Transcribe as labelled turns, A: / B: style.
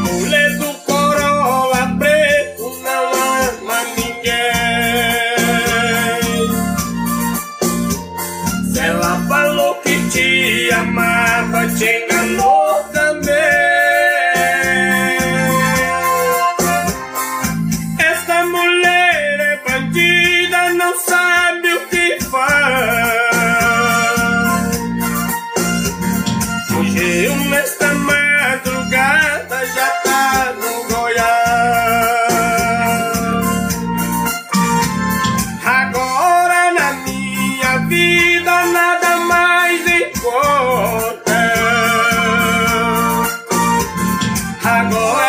A: mulher do Corolla preto não ama ninguém. Se ela falou que te amava, te enganou também. Essa mulher é bandida, não sabe o que faz. Fugiu nesta madrugada, já tá no Goiás. Agora na minha vida nada mais importa. Agora